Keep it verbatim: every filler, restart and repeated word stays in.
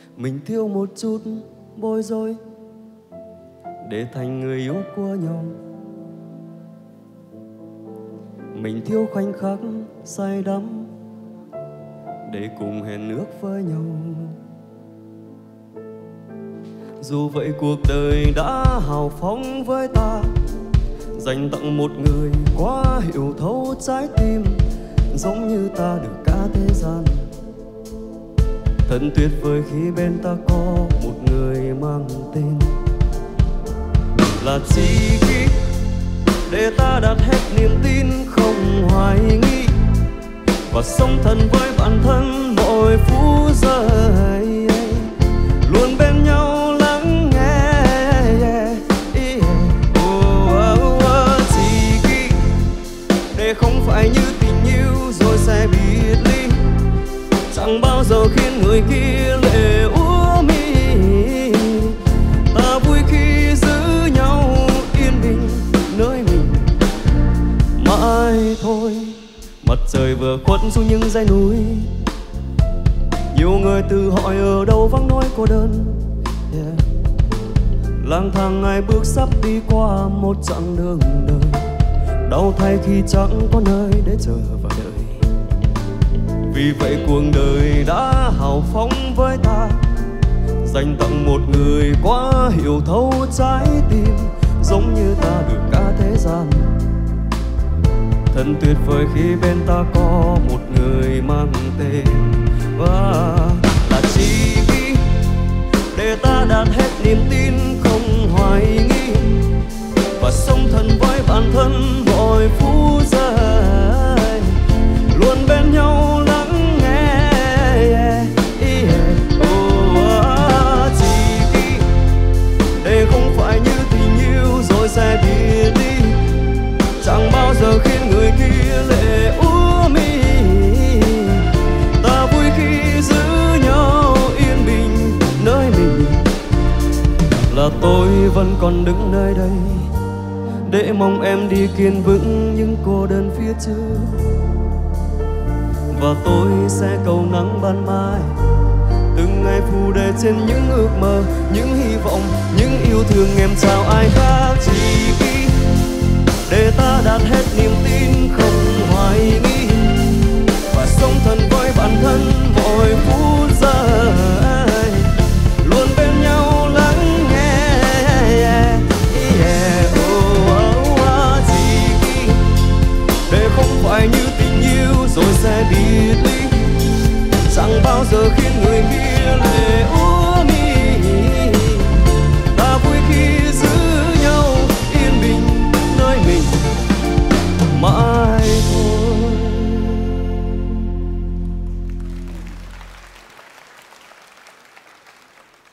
mình thiếu một chút bối rối để thành người yêu của nhau. Mình thiếu khoảnh khắc say đắm để cùng hẹn ước với nhau. Dù vậy cuộc đời đã hào phóng với ta, dành tặng một người quá hiểu thấu trái tim, giống như ta được cả thế gian. Thật tuyệt vời khi bên ta có một người mang tên là tri kỷ, để ta đặt hết niềm tin không hoài nghi, và sống thân với bản thân mỗi phút giây, luôn bên nhau lắng nghe. Oh, oh, oh, tri kỷ, để không phải như tình yêu rồi sẽ biệt ly, chẳng bao giờ khiến người kia lệ úa mi. Ta vui khi giữ nhau yên bình nơi mình mãi thôi. Mặt trời vừa khuất xuống những dãy núi, nhiều người tự hỏi ở đâu vắng nỗi cô đơn. Yeah. Lang thang ngày bước sắp đi qua một chặng đường đời, đau thay khi chẳng có nơi để chờ và đợi. Vì vậy cuộc đời đã hào phóng với ta, dành tặng một người quá hiểu thấu trái tim, giống như ta được cả thế gian. Thật tuyệt vời khi bên ta có một người mang tên và là tri kỷ, để ta đặt hết niềm tin không hoài nghi, và sống thân với bản thân mỗi phút giây, luôn bên nhau lắng nghe. Oh, oh, tri kỷ, để không phải như tình yêu rồi sẽ biệt đi, chẳng bao giờ khiến người kia lệ úa mi. Ta vui khi giữ nhau yên bình nơi mình, là tôi vẫn còn đứng nơi đây để mong em đi kiên vững những cô đơn phía trước. Và tôi sẽ cầu nắng ban mai, từng ngày phù đề trên những ước mơ, những hy vọng, những yêu thương em chào ai khác. Chỉ khi để ta đặt hết niềm tin không hoài nghi, và sống thân với bản thân mỗi phút giây, luôn bên nhau lắng nghe. Yeah. Oh, oh, oh, chỉ khi để không phải như tình yêu rồi sẽ biệt ly, chẳng bao giờ khiến người kia